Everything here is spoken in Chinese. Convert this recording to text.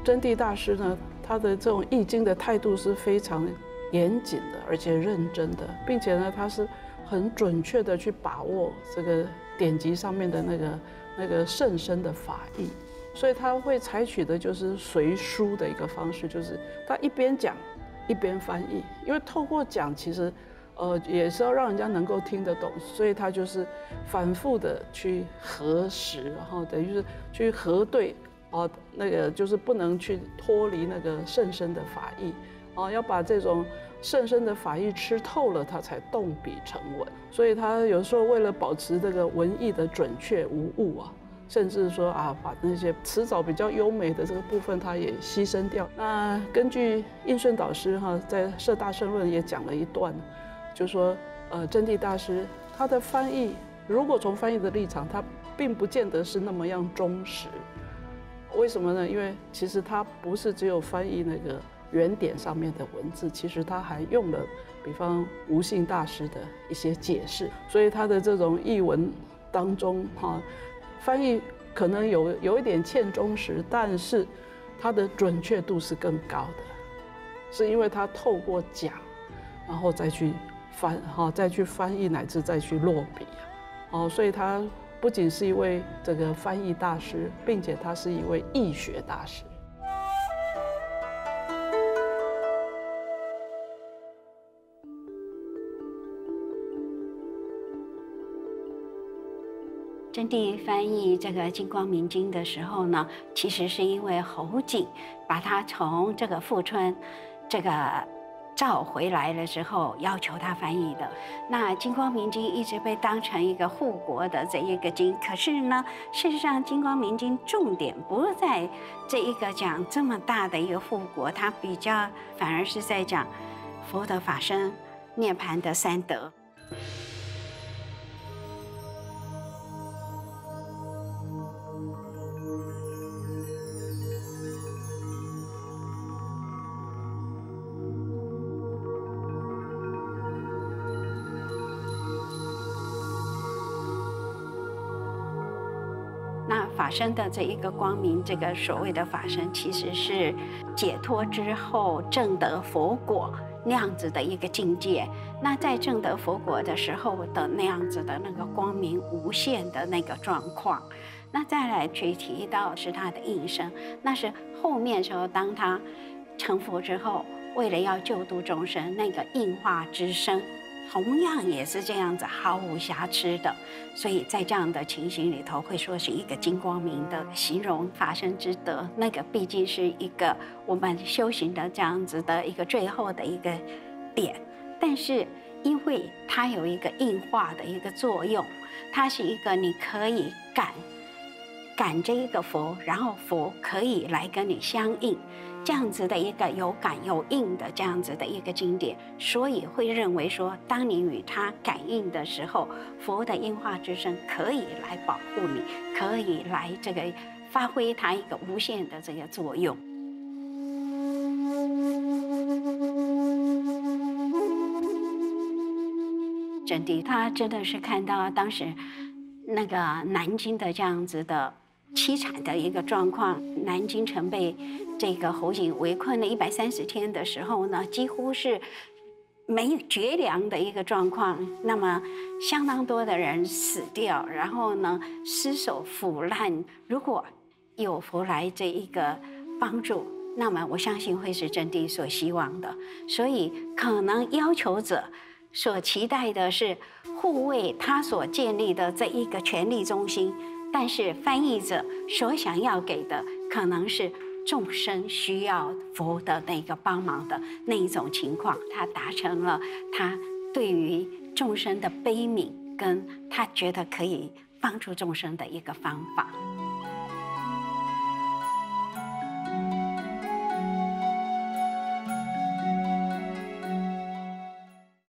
真谛大师呢，他的这种译经的态度是非常严谨的，而且认真的，并且呢，他是很准确的去把握这个典籍上面的那个甚深的法义，所以他会采取的就是随书的一个方式，就是他一边讲一边翻译，因为透过讲其实。也是要让人家能够听得懂，所以他就是反复的去核实，然后等于是去核对，那个就是不能去脱离那个甚深的法义，要把这种甚深的法义吃透了，他才动笔成文。所以他有时候为了保持这个文艺的准确无误啊，甚至说把那些词藻比较优美的这个部分，他也牺牲掉。那根据印顺导师在《摄大圣论》也讲了一段。就说，真谛大师他的翻译，如果从翻译的立场，他并不见得是那么样忠实。为什么呢？因为其实他不是只有翻译那个原典上面的文字，其实他还用了，比方无性大师的一些解释，所以他的这种译文当中，翻译可能有一点欠忠实，但是它的准确度是更高的，是因为他透过讲，然后再去再去翻译，乃至再去落笔，所以他不仅是一位这个翻译大师，并且他是一位易学大师。 真谛翻译这个《金光明经》的时候呢，其实是因为侯景把他从这个富春这个召回来了之后，要求他翻译的。那《金光明经》一直被当成一个护国的这一个经，可是呢，事实上《金光明经》重点不是在这一个讲这么大的一个护国，它比较反而是在讲佛的法身、涅槃的三德。那法身的这一个光明，这个所谓的法身，其实是解脱之后证得佛果那样子的一个境界。那在证得佛果的时候的那样子的那个光明无限的那个状况。那再来去提到是他的应身，那是后面时候当他成佛之后，为了要救度众生，那个应化之身。同样也是这样子毫无瑕疵的，所以在这样的情形里头，会说是一个金光明的形容法身之德。那个毕竟是一个我们修行的这样子的一个最后的一个点，但是因为它有一个应化的一个作用，它是一个你可以感这一个佛，然后佛可以来跟你相应。这样子的一个有感有应的这样子的一个经典，所以会认为说，当你与它感应的时候，佛的应化之身可以来保护你，可以来这个发挥它一个无限的这个作用。真谛他真的是看到当时那个南京的这样子的凄惨的一个状况，南京城被这个侯景围困了130天的时候呢，几乎是没绝粮的一个状况。那么相当多的人死掉，然后呢尸首腐烂。如果有佛来这一个帮助，那么我相信会是真谛所希望的。所以可能要求者所期待的是护卫他所建立的这一个权力中心。但是翻译者所想要给的，可能是众生需要佛的那个帮忙的那一种情况，他达成了他对于众生的悲悯，跟他觉得可以帮助众生的一个方法。